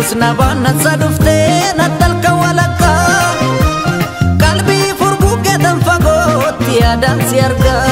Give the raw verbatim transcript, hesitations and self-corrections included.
na bana sadufte na talka walaka qalbi furbu ketan fagoti adan si arga